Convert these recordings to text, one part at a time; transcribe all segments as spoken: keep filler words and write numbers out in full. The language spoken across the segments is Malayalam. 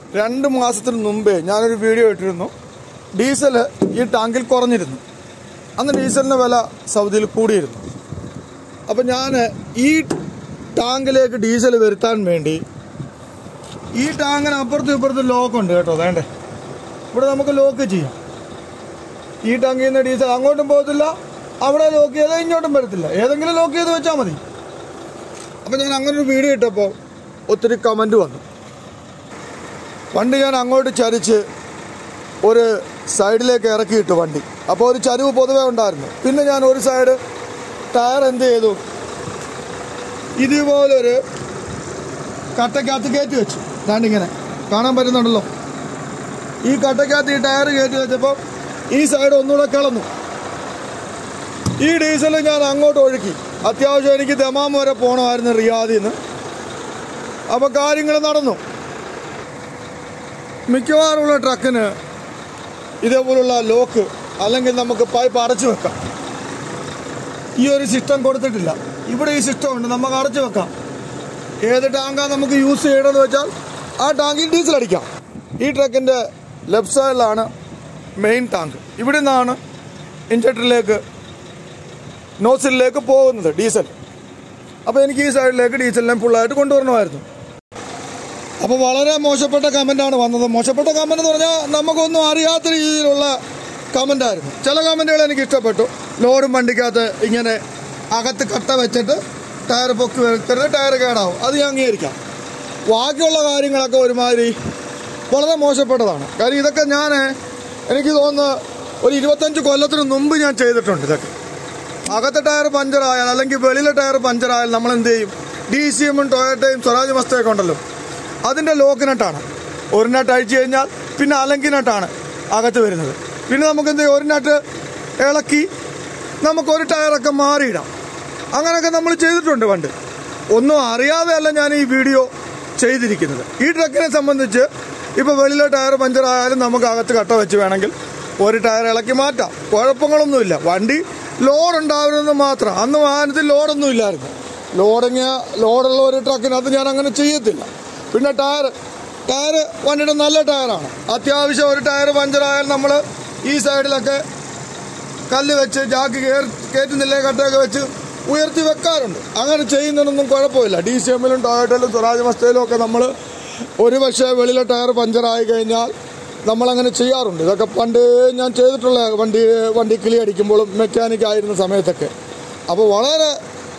രണ്ട് മാസത്തിന് മുമ്പേ ഞാനൊരു വീഡിയോ ഇട്ടിരുന്നു. ഡീസൽ ഈ ടാങ്കിൽ കുറഞ്ഞിരുന്നു. അന്ന് ഡീസലിൻ്റെ വില സൗദിയിൽ കൂടിയിരുന്നു. അപ്പം ഞാൻ ഈ ടാങ്കിലേക്ക് ഡീസൽ വരുത്താൻ വേണ്ടി ഈ ടാങ്കിന് അപ്പുറത്തും ഇപ്പുറത്തും ലോക്കുണ്ട് കേട്ടോ. വേണ്ടേ, ഇവിടെ നമുക്ക് ലോക്ക് ചെയ്യാം. ഈ ടാങ്കിൽ നിന്ന് ഡീസൽ അങ്ങോട്ടും പോകത്തില്ല, അവിടെ ലോക്ക് ചെയ്താൽ ഇങ്ങോട്ടും വരത്തില്ല. ഏതെങ്കിലും ലോക്ക് ചെയ്ത് വെച്ചാൽ മതി. അപ്പം ഞാൻ അങ്ങനൊരു വീഡിയോ ഇട്ടപ്പോൾ ഒത്തിരി കമൻറ്റ് വന്നു. വണ്ടി ഞാൻ അങ്ങോട്ട് ചരിച്ച് ഒരു സൈഡിലേക്ക് ഇറക്കിയിട്ടു വണ്ടി. അപ്പോൾ ഒരു ചരിവ് പൊതുവേ ഉണ്ടായിരുന്നു. പിന്നെ ഞാൻ ഒരു സൈഡ് ടയർ എന്ത് ചെയ്തു, ഇതുപോലൊരു കട്ടക്കകത്ത് കയറ്റി വെച്ചു. ദാണ്ടിങ്ങനെ കാണാൻ പറ്റുന്നുണ്ടല്ലോ. ഈ കട്ടക്കകത്ത് ഈ ടയർ കയറ്റി വെച്ചപ്പോൾ ഈ സൈഡ് ഒന്നുകൂടെ കിളന്നു. ഈ ഡീസൽ ഞാൻ അങ്ങോട്ട് ഒഴുക്കി. അത്യാവശ്യം എനിക്ക് ദമാം വരെ പോകണമായിരുന്നു റിയാദിൽ നിന്ന്. അപ്പോൾ കാര്യങ്ങൾ നടന്നു. മിക്കവാറുമുള്ള ട്രക്കിന് ഇതേപോലുള്ള ലോക്ക് അല്ലെങ്കിൽ നമുക്ക് പൈപ്പ് അടച്ചു വെക്കാം. ഈ ഒരു സിസ്റ്റം കൊടുത്തിട്ടില്ല. ഇവിടെ ഈ സിസ്റ്റം ഉണ്ട്, നമുക്ക് അടച്ചു വെക്കാം. ഏത് ടാങ്കാണ് നമുക്ക് യൂസ് ചെയ്യണമെന്ന് വെച്ചാൽ ആ ടാങ്കിൽ ഡീസൽ അടിക്കാം. ഈ ട്രക്കിൻ്റെ ലെഫ്റ്റ് സൈഡിലാണ് മെയിൻ ടാങ്ക്. ഇവിടെ നിന്നാണ് ഇൻജക്ടറിലേക്ക് നോസിലേക്ക് പോകുന്നത് ഡീസൽ. അപ്പോൾ എനിക്ക് ഈ സൈഡിലേക്ക് ഡീസലിനെ ഫുള്ളായിട്ട് കൊണ്ടുവരണമായിരുന്നു. അപ്പോൾ വളരെ മോശപ്പെട്ട കമൻറ്റാണ് വന്നത്. മോശപ്പെട്ട കമൻറ്റ് എന്ന് പറഞ്ഞാൽ നമുക്കൊന്നും അറിയാത്ത രീതിയിലുള്ള കമൻറ്റായിരുന്നു. ചില കമൻറ്റുകൾ എനിക്ക് ഇഷ്ടപ്പെട്ടു. ലോഡും വണ്ടിക്കകത്ത് ഇങ്ങനെ അകത്ത് കട്ട വെച്ചിട്ട് ടയർ പൊക്കി വെക്കരുത്, ടയർ കേടാവും, അത് ഞാൻ അംഗീകരിക്കാം. ബാക്കിയുള്ള കാര്യങ്ങളൊക്കെ ഒരുമാതിരി വളരെ മോശപ്പെട്ടതാണ്. കാര്യം ഇതൊക്കെ ഞാൻ എനിക്ക് തോന്നുന്നു ഒരു ഇരുപത്തഞ്ച് കൊല്ലത്തിന് മുമ്പ് ഞാൻ ചെയ്തിട്ടുണ്ട്. ഇതൊക്കെ അകത്തെ ടയർ പഞ്ചറായാൽ അല്ലെങ്കിൽ വെളിയിലെ ടയർ പഞ്ചറായാൽ നമ്മൾ എന്ത് ചെയ്യും? ഡി സി എമ്മും ടൊയോട്ടയും സ്വരാജ് മസ്റ്റയൊക്കെ ഉണ്ടല്ലോ, അതിൻ്റെ ലോക്ക് നട്ടാണ്. ഒരു നട്ട് അഴിച്ചു കഴിഞ്ഞാൽ പിന്നെ അലങ്കി നട്ടാണ് അകത്ത് വരുന്നത്. പിന്നെ നമുക്ക് എന്ത് ചെയ്യും? ഒരു നട്ട് ഇളക്കി നമുക്കൊരു ടയറൊക്കെ മാറിയിടാം. അങ്ങനെയൊക്കെ നമ്മൾ ചെയ്തിട്ടുണ്ട് പണ്ട്. ഒന്നും അറിയാതെയല്ല ഞാൻ ഈ വീഡിയോ ചെയ്തിരിക്കുന്നത്. ഈ ട്രക്കിനെ സംബന്ധിച്ച് ഇപ്പോൾ വെളിയിലെ ടയർ പഞ്ചറായാലും നമുക്ക് അകത്ത് കട്ട വെച്ച് വേണമെങ്കിൽ ഒരു ടയർ ഇളക്കി മാറ്റാം. കുഴപ്പങ്ങളൊന്നുമില്ല. വണ്ടി ലോഡുണ്ടാവുന്നത് മാത്രം. അന്ന് വാഹനത്തിൽ ലോഡൊന്നും ഇല്ലായിരുന്നു. ലോഡിങ് ലോഡുള്ള ഒരു ട്രക്കിനകത്ത് ഞാൻ അങ്ങനെ ചെയ്യത്തില്ല. പിന്നെ ടയർ ടയർ വണ്ടിയുടെ നല്ല ടയറാണ്. അത്യാവശ്യം ഒരു ടയർ പഞ്ചറായാൽ നമ്മൾ ഈ സൈഡിലൊക്കെ കല്ല് വെച്ച് ജാക്ക് കയറി കയറ്റുന്നില്ലേ കട്ടയൊക്കെ വെച്ച് ഉയർത്തി വെക്കാറുണ്ട്. അങ്ങനെ ചെയ്യുന്നതിനൊന്നും കുഴപ്പമില്ല. ഡി സി എമ്മിലും ടൊയോട്ടയിലും സ്വരാജ് മസ്റ്റയിലും ഒക്കെ നമ്മൾ ഒരു പക്ഷേ വെളിയിലെ ടയർ പഞ്ചറായി കഴിഞ്ഞാൽ നമ്മളങ്ങനെ ചെയ്യാറുണ്ട്. ഇതൊക്കെ പണ്ട് ഞാൻ ചെയ്തിട്ടുള്ള വണ്ടി വണ്ടി കിളി അടിക്കുമ്പോഴും മെക്കാനിക് ആയിരുന്ന സമയത്തൊക്കെ. അപ്പോൾ വളരെ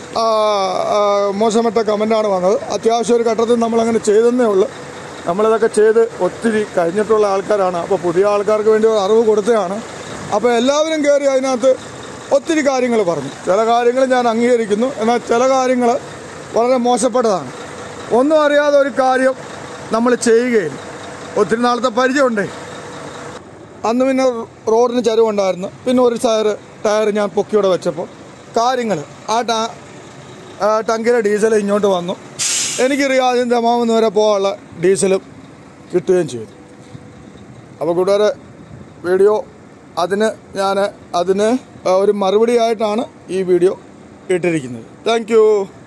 മോശപ്പെട്ട കമൻറ്റാണ് വന്നത്. അത്യാവശ്യം ഒരു ഘട്ടത്തിൽ നമ്മളങ്ങനെ ചെയ്തെന്നേ ഉള്ളൂ. നമ്മളിതൊക്കെ ചെയ്ത് ഒത്തിരി കഴിഞ്ഞിട്ടുള്ള ആൾക്കാരാണ്. അപ്പോൾ പുതിയ ആൾക്കാർക്ക് വേണ്ടി ഒരു അറിവ് കൊടുത്തതാണ്. അപ്പോൾ എല്ലാവരും കയറി അതിനകത്ത് ഒത്തിരി കാര്യങ്ങൾ പറഞ്ഞു. ചില കാര്യങ്ങൾ ഞാൻ അംഗീകരിക്കുന്നു, എന്നാൽ ചില കാര്യങ്ങൾ വളരെ മോശപ്പെട്ടതാണ്. ഒന്നും അറിയാതെ ഒരു കാര്യം നമ്മൾ ചെയ്യുകയില്ല. ഒത്തിരി നാളത്തെ പരിചയമുണ്ടേ. അന്ന് പിന്നെ റോഡിന് ചരിവുണ്ടായിരുന്നു. പിന്നെ ഒരു ടയർ ടയർ ഞാൻ പൊക്കിയോടെ വെച്ചപ്പോൾ കാര്യങ്ങൾ ആ ടാ ടങ്കിലെ ഡീസൽ ഇങ്ങോട്ട് വന്നു. എനിക്ക് റിയാദിൽ ദമാമെന്ന് വരെ പോകാനുള്ള ഡീസലും കിട്ടുകയും ചെയ്തു. അപ്പോൾ കൂട്ടുകാരെ, വീഡിയോ അതിന് ഞാൻ അതിന് ഒരു മറുപടിയായിട്ടാണ് ഈ വീഡിയോ ഇട്ടിരിക്കുന്നത്. Thank U.